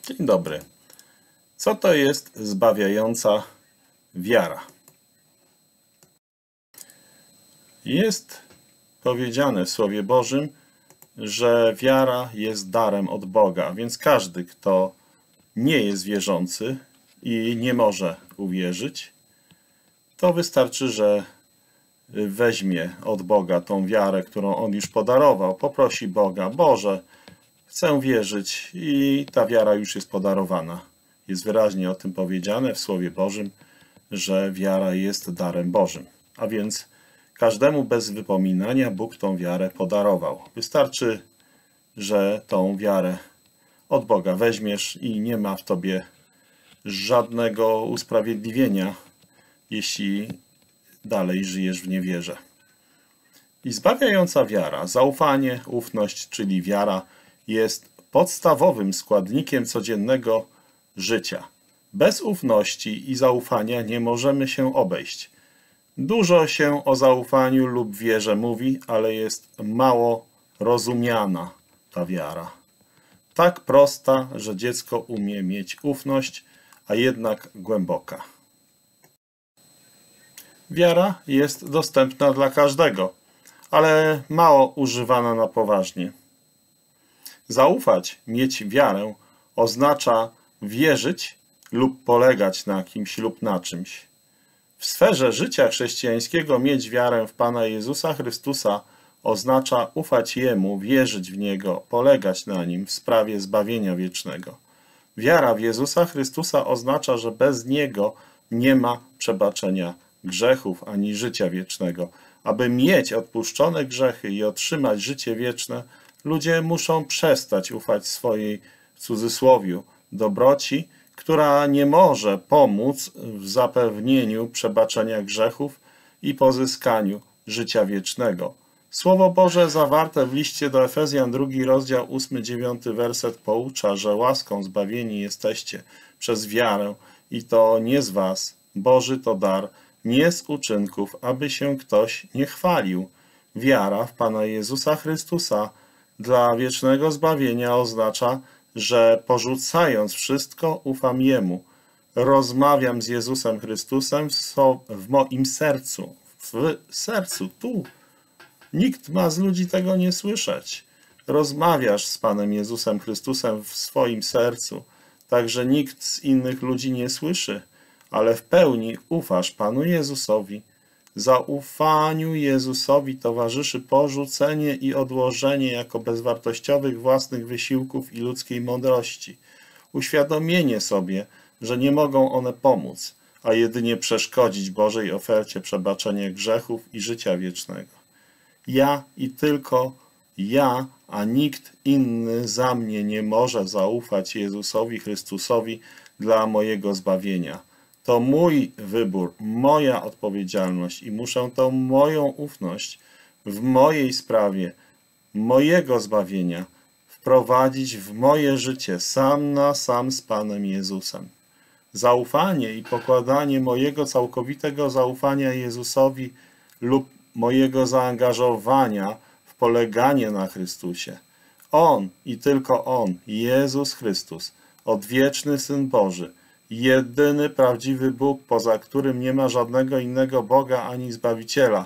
Dzień dobry. Co to jest zbawiająca wiara? Jest powiedziane w Słowie Bożym, że wiara jest darem od Boga, więc każdy, kto nie jest wierzący i nie może uwierzyć, to wystarczy, że weźmie od Boga tą wiarę, którą On już podarował, poprosi Boga: Boże, chcę wierzyć, i ta wiara już jest podarowana. Jest wyraźnie o tym powiedziane w Słowie Bożym, że wiara jest darem Bożym. A więc każdemu bez wypominania Bóg tą wiarę podarował. Wystarczy, że tą wiarę od Boga weźmiesz i nie ma w tobie żadnego usprawiedliwienia, jeśli dalej żyjesz w niewierze. I zbawiająca wiara, zaufanie, ufność, czyli wiara, jest podstawowym składnikiem codziennego życia. Bez ufności i zaufania nie możemy się obejść. Dużo się o zaufaniu lub wierze mówi, ale jest mało rozumiana ta wiara. Tak prosta, że dziecko umie mieć ufność, a jednak głęboka. Wiara jest dostępna dla każdego, ale mało używana na poważnie. Zaufać, mieć wiarę, oznacza wierzyć lub polegać na kimś lub na czymś. W sferze życia chrześcijańskiego mieć wiarę w Pana Jezusa Chrystusa oznacza ufać Jemu, wierzyć w Niego, polegać na Nim w sprawie zbawienia wiecznego. Wiara w Jezusa Chrystusa oznacza, że bez Niego nie ma przebaczenia grzechów ani życia wiecznego. Aby mieć odpuszczone grzechy i otrzymać życie wieczne, ludzie muszą przestać ufać swojej, w cudzysłowiu, dobroci, która nie może pomóc w zapewnieniu przebaczenia grzechów i pozyskaniu życia wiecznego. Słowo Boże zawarte w liście do Efezjan, 2 rozdział, 8-9 werset poucza, że łaską zbawieni jesteście przez wiarę i to nie z was, Boży to dar, nie z uczynków, aby się ktoś nie chwalił. Wiara w Pana Jezusa Chrystusa dla wiecznego zbawienia oznacza, że porzucając wszystko, ufam Jemu. Rozmawiam z Jezusem Chrystusem w moim sercu. W sercu, tu. Nikt ma z ludzi tego nie słyszeć. Rozmawiasz z Panem Jezusem Chrystusem w swoim sercu, tak że nikt z innych ludzi nie słyszy, ale w pełni ufasz Panu Jezusowi. Zaufaniu Jezusowi towarzyszy porzucenie i odłożenie jako bezwartościowych własnych wysiłków i ludzkiej mądrości. Uświadomienie sobie, że nie mogą one pomóc, a jedynie przeszkodzić Bożej ofercie przebaczenia grzechów i życia wiecznego. Ja i tylko ja, a nikt inny za mnie nie może zaufać Jezusowi Chrystusowi dla mojego zbawienia. To mój wybór, moja odpowiedzialność i muszę tą moją ufność w mojej sprawie, mojego zbawienia wprowadzić w moje życie sam na sam z Panem Jezusem. Zaufanie i pokładanie mojego całkowitego zaufania Jezusowi lub mojego zaangażowania w poleganie na Chrystusie. On i tylko On, Jezus Chrystus, odwieczny Syn Boży, jedyny prawdziwy Bóg, poza którym nie ma żadnego innego Boga ani Zbawiciela.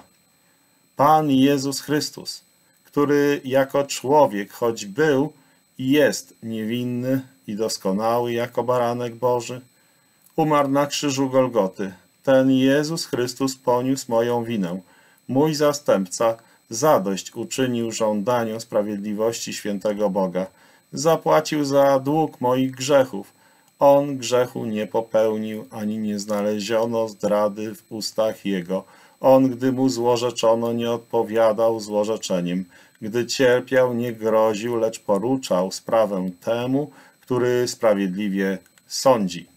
Pan Jezus Chrystus, który jako człowiek, choć był i jest niewinny i doskonały jako baranek Boży, umarł na krzyżu Golgoty. Ten Jezus Chrystus poniósł moją winę. Mój zastępca zadość uczynił żądaniom sprawiedliwości świętego Boga. Zapłacił za dług moich grzechów. On grzechu nie popełnił, ani nie znaleziono zdrady w ustach Jego. On, gdy mu złorzeczono, nie odpowiadał złorzeczeniem. Gdy cierpiał, nie groził, lecz poruczał sprawę temu, który sprawiedliwie sądzi.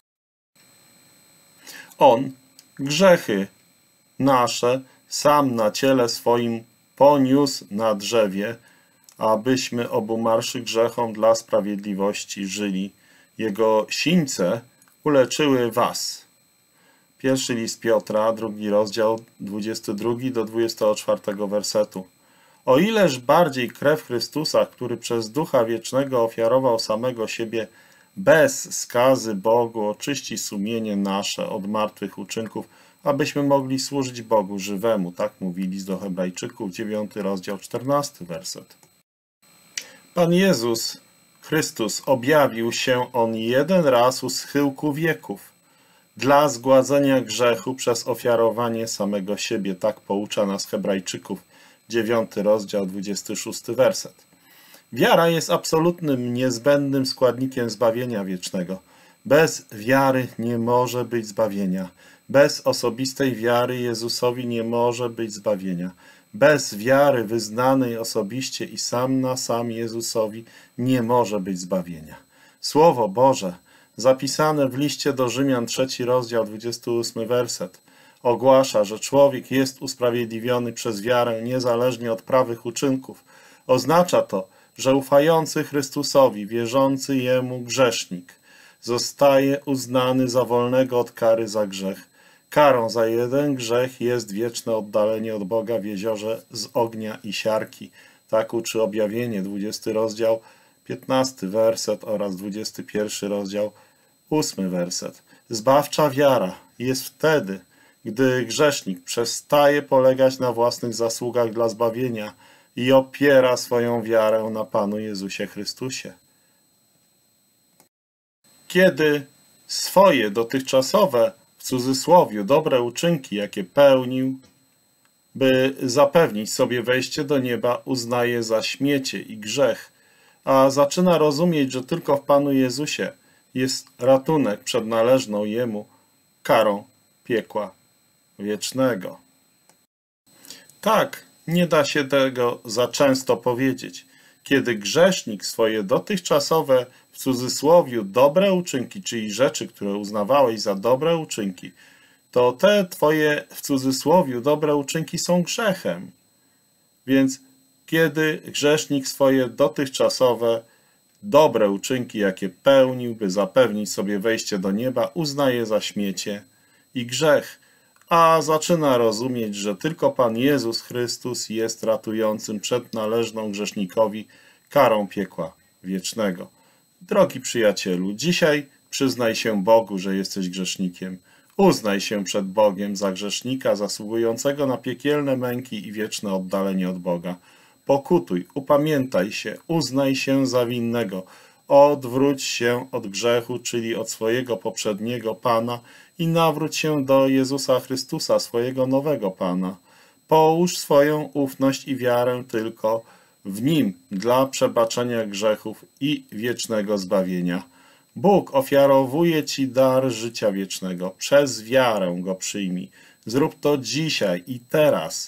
On grzechy nasze sam na ciele swoim poniósł na drzewie, abyśmy obumarszy grzechom dla sprawiedliwości żyli. Jego sińce uleczyły was. Pierwszy list Piotra, 2 rozdział, 22-24 wersetu. O ileż bardziej krew Chrystusa, który przez Ducha Wiecznego ofiarował samego siebie, bez skazy Bogu oczyści sumienie nasze od martwych uczynków, abyśmy mogli służyć Bogu żywemu. Tak mówi list do Hebrajczyków, 9 rozdział, 14 werset. Pan Jezus Chrystus objawił się On jeden raz u schyłku wieków dla zgładzenia grzechu przez ofiarowanie samego siebie. Tak poucza nas Hebrajczyków, 9 rozdział, 26 werset. Wiara jest absolutnym, niezbędnym składnikiem zbawienia wiecznego. Bez wiary nie może być zbawienia. Bez osobistej wiary Jezusowi nie może być zbawienia. Bez wiary wyznanej osobiście i sam na sam Jezusowi nie może być zbawienia. Słowo Boże, zapisane w liście do Rzymian, 3 rozdział, 28 werset, ogłasza, że człowiek jest usprawiedliwiony przez wiarę niezależnie od prawych uczynków. Oznacza to, że ufający Chrystusowi, wierzący Jemu grzesznik zostaje uznany za wolnego od kary za grzech. Karą za jeden grzech jest wieczne oddalenie od Boga w jeziorze z ognia i siarki. Tak uczy Objawienie, 20 rozdział, 15 werset oraz 21 rozdział, 8 werset. Zbawcza wiara jest wtedy, gdy grzesznik przestaje polegać na własnych zasługach dla zbawienia i opiera swoją wiarę na Panu Jezusie Chrystusie. Kiedy swoje dotychczasowe, w cudzysłowie, dobre uczynki, jakie pełnił, by zapewnić sobie wejście do nieba, uznaje za śmiecie i grzech, a zaczyna rozumieć, że tylko w Panu Jezusie jest ratunek przed należną Jemu karą piekła wiecznego. Tak, nie da się tego za często powiedzieć. Kiedy grzesznik swoje dotychczasowe, w cudzysłowie, dobre uczynki, czyli rzeczy, które uznawałeś za dobre uczynki, to te twoje, w cudzysłowie, dobre uczynki są grzechem. Więc kiedy grzesznik swoje dotychczasowe, dobre uczynki, jakie pełnił, by zapewnić sobie wejście do nieba, uznaje za śmiecie i grzech, a zaczyna rozumieć, że tylko Pan Jezus Chrystus jest ratującym przed należną grzesznikowi karą piekła wiecznego. Drogi przyjacielu, dzisiaj przyznaj się Bogu, że jesteś grzesznikiem. Uznaj się przed Bogiem za grzesznika zasługującego na piekielne męki i wieczne oddalenie od Boga. Pokutuj, upamiętaj się, uznaj się za winnego. Odwróć się od grzechu, czyli od swojego poprzedniego Pana i nawróć się do Jezusa Chrystusa, swojego nowego Pana. Połóż swoją ufność i wiarę tylko w Nim dla przebaczenia grzechów i wiecznego zbawienia. Bóg ofiarowuje Ci dar życia wiecznego. Przez wiarę go przyjmij. Zrób to dzisiaj i teraz.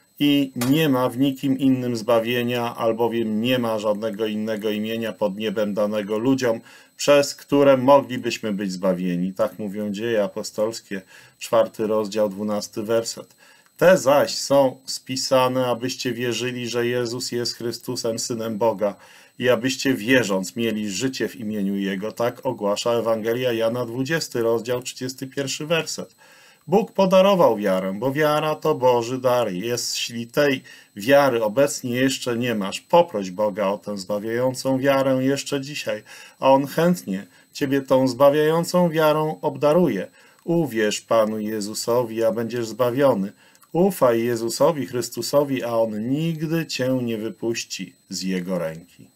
I nie ma w nikim innym zbawienia, albowiem nie ma żadnego innego imienia pod niebem danego ludziom, przez które moglibyśmy być zbawieni. Tak mówią Dzieje Apostolskie, 4 rozdział, 12 werset. Te zaś są spisane, abyście wierzyli, że Jezus jest Chrystusem, Synem Boga i abyście wierząc mieli życie w imieniu Jego. Tak ogłasza Ewangelia Jana, 20 rozdział, 31 werset. Bóg podarował wiarę, bo wiara to Boży dar. Jeśli tej wiary obecnie jeszcze nie masz, poproś Boga o tę zbawiającą wiarę jeszcze dzisiaj, a On chętnie Ciebie tą zbawiającą wiarą obdaruje. Uwierz Panu Jezusowi, a będziesz zbawiony. Ufaj Jezusowi Chrystusowi, a On nigdy Cię nie wypuści z Jego ręki.